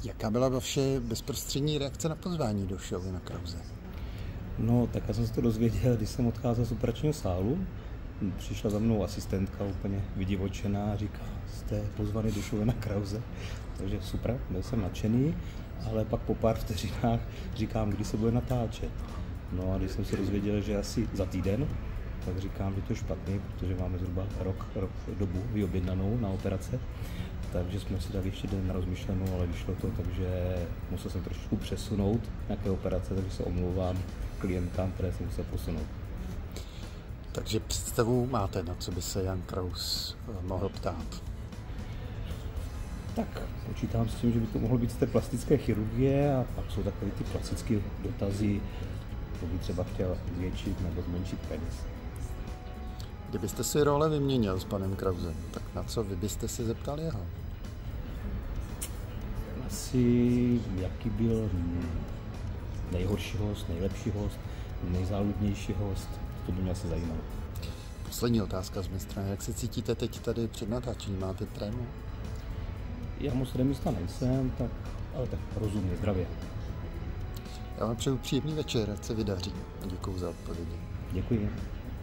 Jaká byla vaše bezprostřední reakce na pozvání do show na Krause? No, tak já jsem se to dozvěděl, když jsem odcházel z operačního sálu. Přišla za mnou asistentka úplně vydivočená a říká, jste pozvaný do show na Krause. Takže super, byl jsem nadšený, ale pak po pár vteřinách říkám, kdy se bude natáčet. No a když jsem se dozvěděl, že asi za týden, tak říkám, že to je špatný, protože máme zhruba rok dobu vyobjednanou na operace. Takže jsme si dali ještě den na rozmyšlenou, ale vyšlo to, takže musel jsem trošku přesunout nějaké operace, takže se omlouvám klientám, které jsem musel posunout. Takže představu máte, na co by se Jan Kraus mohl ptát? Tak počítám s tím, že by to mohlo být z té plastické chirurgie a pak jsou takové ty klasické dotazy, to by třeba chtěl zvětšit nebo zmenšit penis. Kdybyste si role vyměnil s panem Krausem, tak na co vy byste se zeptal jeho? Asi jaký byl nejhorší host, nejlepší host, nejzáludnější host, to by mě asi zajímalo. Poslední otázka z mé strany. Jak se cítíte teď tady před natáčením? Máte trému? Já moc remista nejsem, ale tak rozumně, zdravě. Já vám přeju příjemný večer, ať se vydaří. Děkuju za odpovědi. Děkuji.